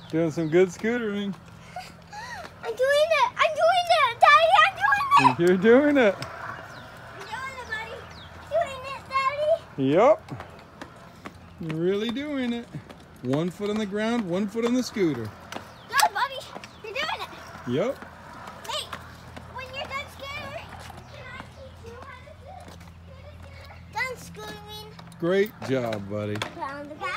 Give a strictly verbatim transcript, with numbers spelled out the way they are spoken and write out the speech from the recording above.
Doing some good scootering. I'm doing it. I'm doing it, Daddy. I'm doing it. You're doing it. I'm doing it, buddy. Doing it, Daddy. Yup. You're really doing it. One foot on the ground, one foot on the scooter. Good, buddy. You're doing it. Yup. Hey, when you're done scootering, can I teach you how to do it? Done scootering. Great job, buddy. Put on the